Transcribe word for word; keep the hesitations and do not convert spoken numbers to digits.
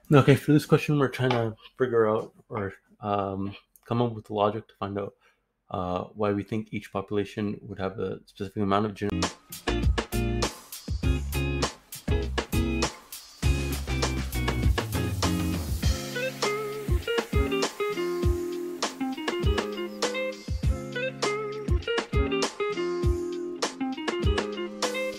Okay, for this question, we're trying to figure out or um, come up with logic to find out uh, why we think each population would have a specific amount of genetic